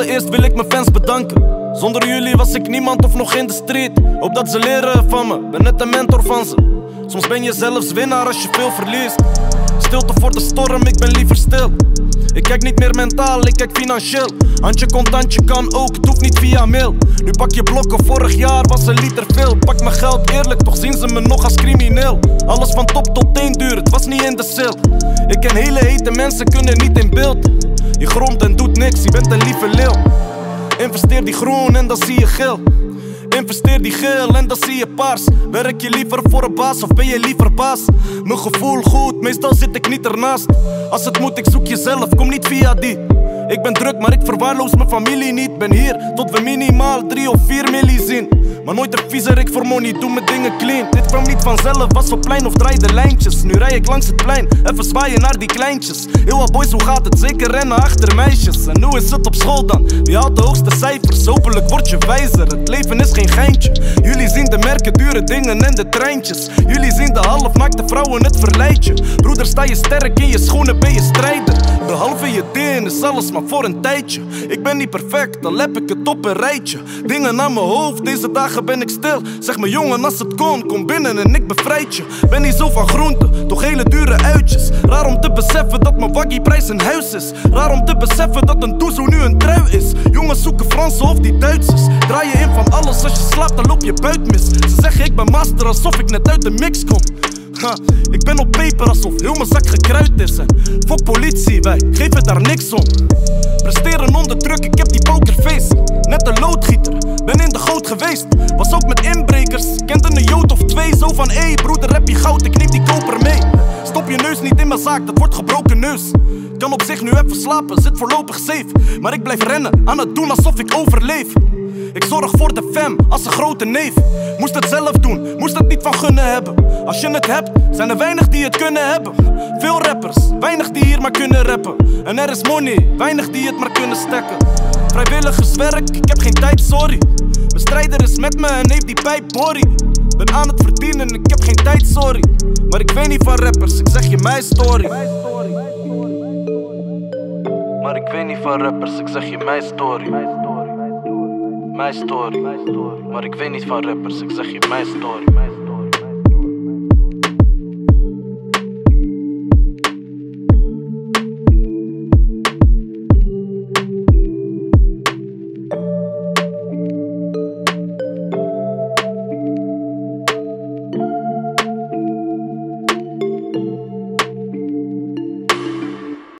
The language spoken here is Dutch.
Allereerst wil ik mijn fans bedanken. Zonder jullie was ik niemand of nog in de street. Hoop dat ze leren van me, ben net een mentor van ze. Soms ben je zelfs winnaar als je veel verliest. Stilte voor de storm, ik ben liever stil. Ik kijk niet meer mentaal, ik kijk financieel. Handje contantje kan ook, het hoeft niet via mail. Nu pak je blokken, vorig jaar was een liter veel. Pak mijn geld eerlijk, toch zien ze me nog als crimineel. Alles van top tot teen duur, het was niet in de sale. Ik ken hele hete mensen, kunnen niet in beeld. Je grond en doet niks, je bent een lieve leeuw. Investeer die groen en dan zie je geel. Investeer die geel en dan zie je paars. Werk je liever voor een baas of ben je liever baas? Mijn gevoel goed, meestal zit ik niet ernaast. Als het moet, ik zoek jezelf, kom niet via die. Ik ben druk, maar ik verwaarloos mijn familie niet. Ben hier tot we minimaal 3 of 4 milli zien. Maar nooit een viezerik voor money, doe mijn dingen clean. Dit kwam niet vanzelf, was op plein of draaide lijntjes. Nu rij ik langs het plein, even zwaaien naar die kleintjes. Heel wat boys, hoe gaat het? Zeker rennen achter meisjes. En hoe is het op school dan? Wie haalt de hoogste cijfers? Hopelijk word je wijzer, het leven is geen geintje. Jullie zien de merken, dure dingen en de treintjes. Jullie zien de halfnaakte vrouwen, het verleidje. Broeder, sta je sterk in je schoenen, ben je strijder. Behalve je din is alles maar voor een tijdje. Ik ben niet perfect, al heb ik het op een rijtje. Dingen aan mijn hoofd, deze dagen ben ik stil. Zeg me jongen, als het kon, kom binnen en ik bevrijd je. Ben niet zo van groenten, toch hele dure uitjes. Raar om te beseffen dat mijn waggieprijs een huis is. Raar om te beseffen dat een toezo nu een trui is. Jongens zoeken Fransen of die Duitsers. Draai je in van alles, als je slaapt dan loop je buit mis. Ze zeggen ik ben master alsof ik net uit de mix kom. Ik ben op paper alsof heel mijn zak gekruid is. En fuck politie, wij geven daar niks om. Presteren onder druk, ik heb die pokerface. Net een loodgieter, ben in de goot geweest. Was ook met inbrekers, kende een jood of twee. Zo van, broeder heb je goud, ik neem die koper mee. Stop je neus niet in mijn zaak, dat wordt gebroken neus. Kan op zich nu even slapen, zit voorlopig safe. Maar ik blijf rennen, aan het doen alsof ik overleef. Ik zorg voor de fam, als een grote neef. Moest het zelf doen, moest het niet van gunnen hebben. Als je het hebt, zijn er weinig die het kunnen hebben. Veel rappers, weinig die hier maar kunnen rappen. En er is money, weinig die het maar kunnen stekken. Vrijwilligerswerk, ik heb geen tijd, sorry. Mijn strijder is met me en heeft die pijp, Borrie. Ben aan het verdienen, ik heb geen tijd, sorry. Maar ik weet niet van rappers, ik zeg je mijn story. Maar ik weet niet van rappers, ik zeg je mijn story. Mijn story, maar ik weet niet van rappers, ik zeg je mijn story.